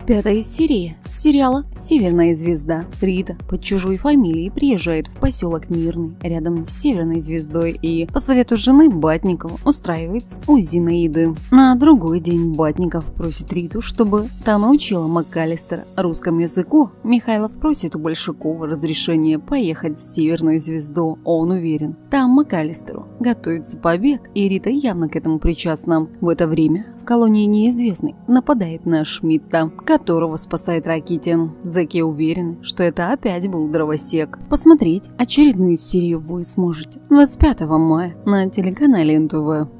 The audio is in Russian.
5-я серия сериала «Северная звезда». Рита под чужой фамилией приезжает в поселок Мирный рядом с Северной звездой и по совету жены Батникова устраивается у Зинаиды. На другой день Батников просит Риту, чтобы та научила МакАлистера русскому языку. Михайлов просит у Большакова разрешения поехать в Северную звезду. Он уверен, там МакАлистеру готовится побег, и Рита явно к этому причастна. В это время в колонии неизвестный нападает на Шмидта, которого спасает Ракитин. Зэки уверены, что это опять был дровосек. Посмотреть очередную серию вы сможете 25 мая на телеканале НТВ.